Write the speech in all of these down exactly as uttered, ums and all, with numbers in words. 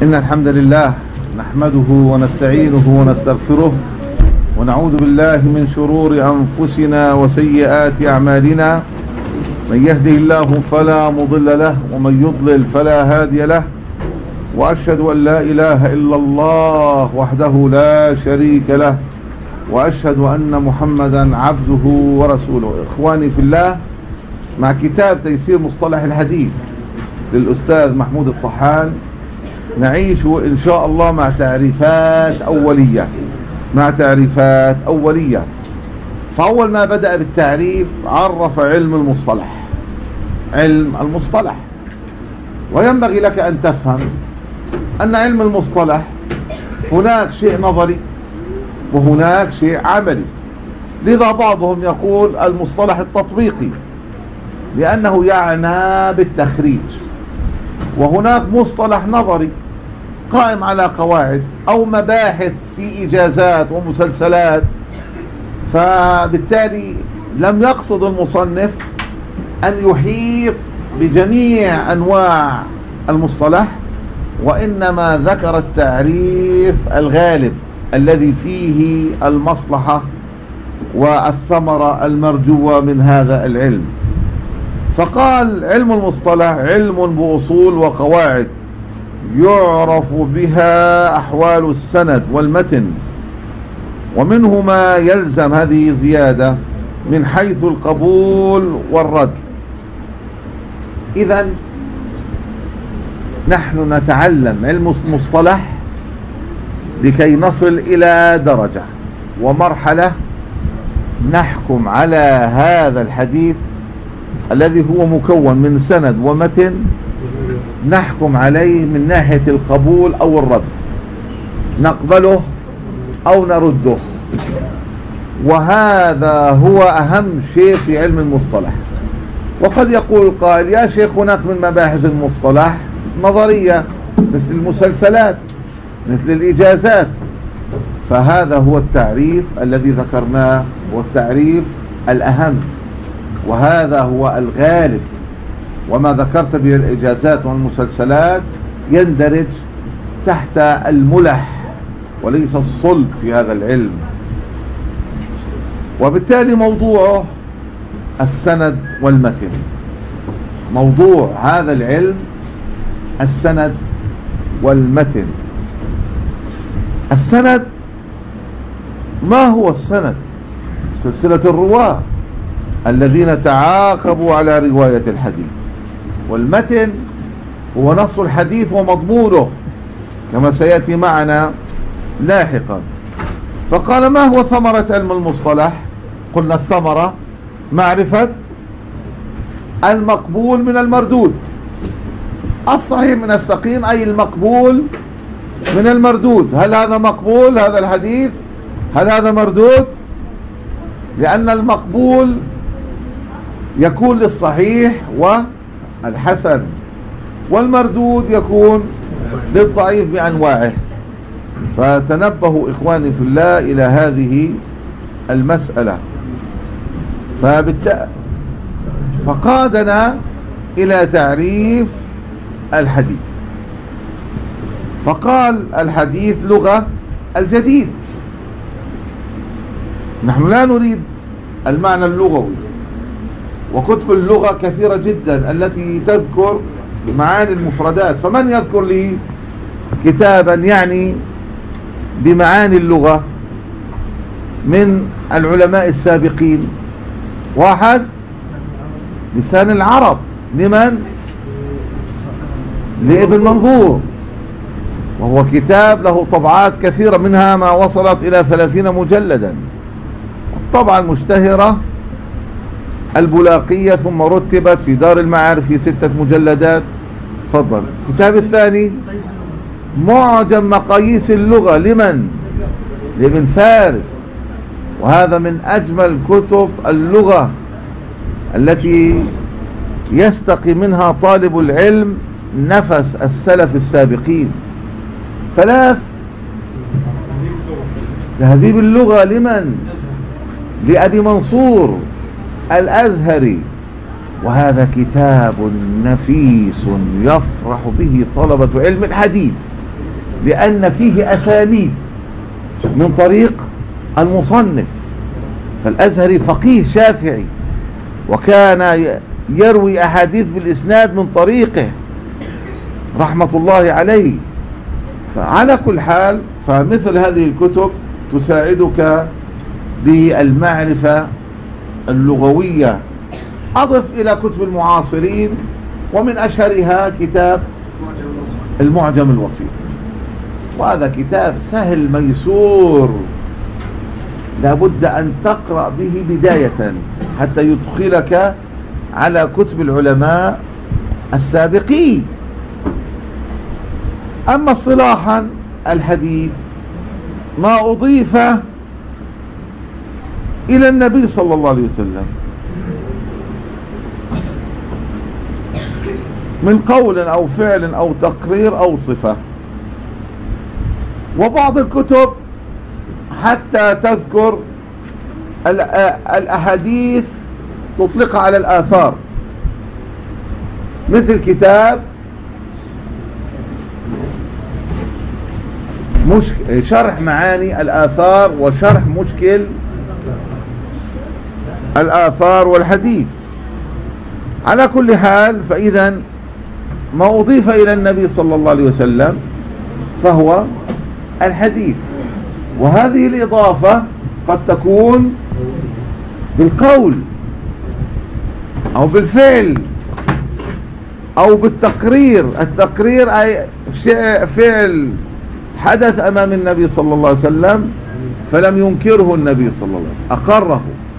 إن الحمد لله نحمده ونستعينه ونستغفره ونعوذ بالله من شرور أنفسنا وسيئات أعمالنا. من يهده الله فلا مضل له ومن يضلل فلا هادي له، وأشهد أن لا إله إلا الله وحده لا شريك له، وأشهد أن محمدا عبده ورسوله. إخواني في الله، مع كتاب تيسير مصطلح الحديث للأستاذ محمود الطحان نعيش إن شاء الله مع تعريفات أولية مع تعريفات أولية. فأول ما بدأ بالتعريف عرف علم المصطلح علم المصطلح وينبغي لك أن تفهم أن علم المصطلح هناك شيء نظري وهناك شيء عملي. لذا بعضهم يقول المصطلح التطبيقي لأنه يعنى بالتخريج، وهناك مصطلح نظري قائم على قواعد أو مباحث في إجازات ومسلسلات. فبالتالي لم يقصد المصنف أن يحيط بجميع أنواع المصطلح، وإنما ذكر التعريف الغالب الذي فيه المصلحة والثمرة المرجوة من هذا العلم. فقال علم المصطلح علم بأصول وقواعد يعرف بها أحوال السند والمتن، ومنه ما يلزم، هذه زيادة، من حيث القبول والرد. إذن نحن نتعلم علم المصطلح لكي نصل إلى درجة ومرحلة نحكم على هذا الحديث الذي هو مكون من سند ومتن، نحكم عليه من ناحية القبول أو الرد، نقبله أو نرده. وهذا هو أهم شيء في علم المصطلح. وقد يقول قائل يا شيخ هناك من مباحث المصطلح نظرية مثل المسلسلات مثل الإجازات. فهذا هو التعريف الذي ذكرناه، والتعريف الأهم، وهذا هو الغالب. وما ذكرت به الإجازات والمسلسلات يندرج تحت الملح وليس الصلب في هذا العلم. وبالتالي موضوعه السند والمتن. موضوع هذا العلم السند والمتن. السند، ما هو السند؟ سلسلة الرواة الذين تعاقبوا على رواية الحديث. والمتن هو نص الحديث ومضمونه كما سيأتي معنا لاحقا. فقال ما هو ثمرة علم المصطلح؟ قلنا الثمرة معرفة المقبول من المردود، الصحيح من السقيم، أي المقبول من المردود. هل هذا مقبول هذا الحديث؟ هل هذا مردود؟ لأن المقبول يكون للصحيح والحسن، والمردود يكون للضعيف بأنواعه. فتنبهوا إخواني في الله إلى هذه المسألة. فبالتالي فقادنا إلى تعريف الحديث. فقال الحديث لغة الجديد. نحن لا نريد المعنى اللغوي، وكتب اللغة كثيرة جدا التي تذكر معاني المفردات. فمن يذكر لي كتابا يعني بمعاني اللغة من العلماء السابقين؟ واحد، لسان العرب، لمن؟ لابن منظور، وهو كتاب له طبعات كثيرة، منها ما وصلت إلى ثلاثين مجلدا. الطبعة المشتهرة البلاقية، ثم رتبت في دار المعارف في ستة مجلدات. تفضل. الكتاب الثاني معجم مقاييس اللغة، لمن؟ لابن فارس، وهذا من أجمل كتب اللغة التي يستقي منها طالب العلم نفس السلف السابقين. ثلاث، تهذيب اللغة، لمن؟ لأبي منصور الأزهري، وهذا كتاب نفيس يفرح به طلبة علم الحديث لأن فيه أسانيد من طريق المصنف، فالأزهري فقيه شافعي وكان يروي أحاديث بالإسناد من طريقه رحمة الله عليه. فعلى كل حال فمثل هذه الكتب تساعدك بالمعرفة اللغوية. أضف إلى كتب المعاصرين، ومن أشهرها كتاب المعجم الوسيط، وهذا كتاب سهل ميسور لابد أن تقرأ به بداية حتى يدخلك على كتب العلماء السابقين. أما اصطلاحا الحديث ما أضيف إلى النبي صلى الله عليه وسلم من قول أو فعل أو تقرير أو صفة. وبعض الكتب حتى تذكر الأحاديث تطلقها على الآثار، مثل كتاب مش شرح معاني الآثار وشرح مشكل الآثار والحديث. على كل حال فإذا ما أضيف إلى النبي صلى الله عليه وسلم فهو الحديث، وهذه الإضافة قد تكون بالقول أو بالفعل أو بالتقرير. التقرير أي فعل حدث أمام النبي صلى الله عليه وسلم فلم ينكره النبي صلى الله عليه وسلم، أقره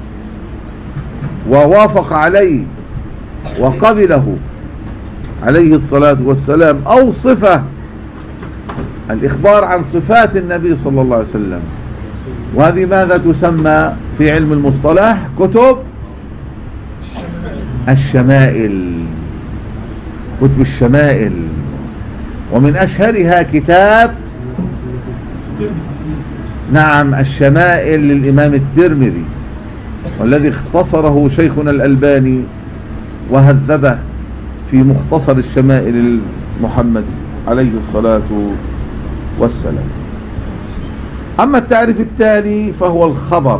ووافق عليه وقبله عليه الصلاة والسلام. أو صفة، الإخبار عن صفات النبي صلى الله عليه وسلم، وهذه ماذا تسمى في علم المصطلح؟ كتب الشمائل، كتب الشمائل. ومن أشهرها كتاب نعم الشمائل للإمام الترمذي، والذي اختصره شيخنا الألباني وهذبه في مختصر الشمائل محمد عليه الصلاة والسلام. أما التعريف التالي فهو الخبر،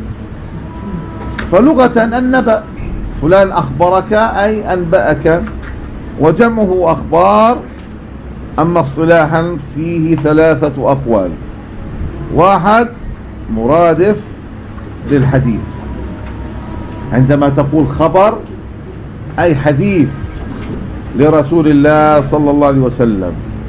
فلغة النبأ، فلان أخبرك أي أنبأك، وجمعه أخبار. أما اصطلاحا فيه ثلاثة أقوال: واحد مرادف للحديث، عندما تقول خبر أي حديث لرسول الله صلى الله عليه وسلم.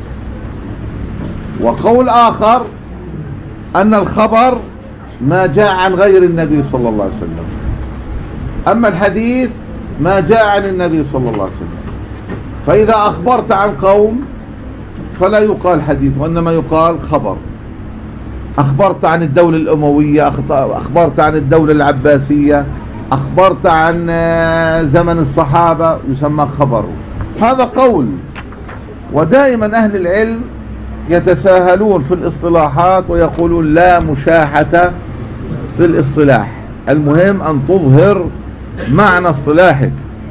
وقول آخر أن الخبر ما جاء عن غير النبي صلى الله عليه وسلم، أما الحديث ما جاء عن النبي صلى الله عليه وسلم. فإذا أخبرت عن قوم فلا يقال حديث وإنما يقال خبر. أخبرت عن الدولة الأموية، أخبرت عن الدولة العباسية، أخبرت عن زمن الصحابة، يسمى خبر. هذا قول. ودائما أهل العلم يتساهلون في الاصطلاحات ويقولون لا مشاحة في الاصطلاح، المهم أن تظهر معنى اصطلاحك.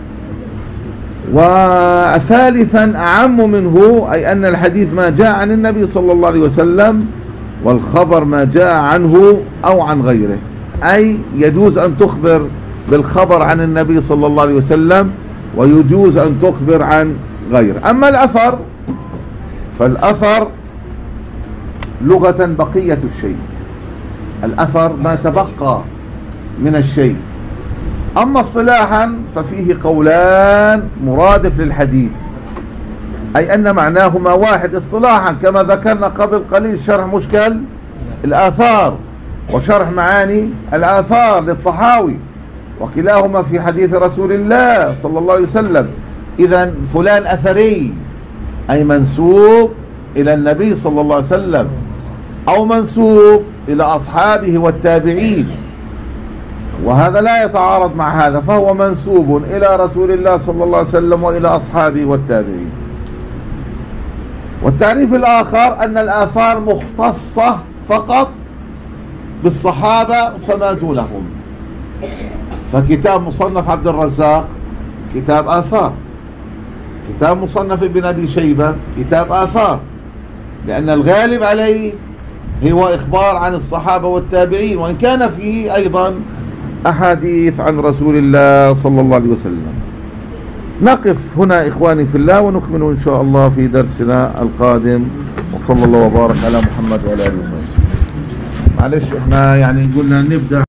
وثالثا أعم منه، أي أن الحديث ما جاء عن النبي صلى الله عليه وسلم، والخبر ما جاء عنه أو عن غيره، أي يجوز أن تخبر بالخبر عن النبي صلى الله عليه وسلم ويجوز أن تخبر عن غيره. أما الأثر فالأثر لغة بقية الشيء، الأثر ما تبقى من الشيء. أما اصطلاحا ففيه قولان: مرادف للحديث أي أن معناهما واحد اصطلاحا، كما ذكرنا قبل قليل شرح مشكل الآثار وشرح معاني الآثار للطحاوي، وكلاهما في حديث رسول الله صلى الله عليه وسلم. إذن فلان أثري أي منسوب إلى النبي صلى الله عليه وسلم، أو منسوب إلى أصحابه والتابعين، وهذا لا يتعارض مع هذا، فهو منسوب إلى رسول الله صلى الله عليه وسلم وإلى أصحابه والتابعين. والتعريف الآخر أن الآثار مختصة فقط بالصحابة فما دونهم، فكتاب مصنف عبد الرزاق كتاب آثار، كتاب مصنف ابن أبي شيبة كتاب آثار، لأن الغالب عليه هو إخبار عن الصحابة والتابعين، وإن كان فيه أيضا أحاديث عن رسول الله صلى الله عليه وسلم. نقف هنا إخواني في الله، ونكمل إن شاء الله في درسنا القادم، وصلى الله وبارك على محمد وعلى آله وصحبه. معلش احنا يعني قلنا نبدأ